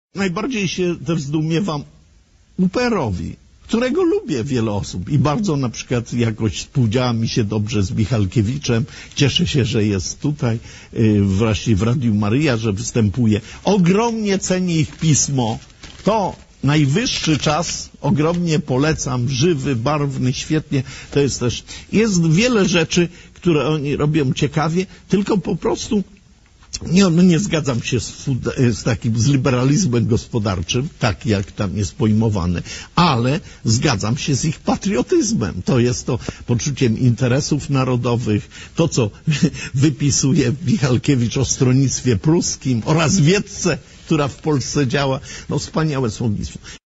Najbardziej się też zdumiewam UPR-owi, którego lubię wiele osób i bardzo na przykład jakoś współdziała mi się dobrze z Michalkiewiczem. Cieszę się, że jest tutaj właśnie w Radiu Maryja, że występuje. Ogromnie cenię ich pismo. To najwyższy czas, ogromnie polecam, żywy, barwny, świetnie. To jest też, jest wiele rzeczy, które oni robią ciekawie, tylko po prostu nie zgadzam się z liberalizmem gospodarczym, tak jak tam jest pojmowany, ale zgadzam się z ich patriotyzmem. To jest to poczuciem interesów narodowych, to co wypisuje Michalkiewicz o stronnictwie pruskim oraz Wiedce, która w Polsce działa. No wspaniałe słownictwo.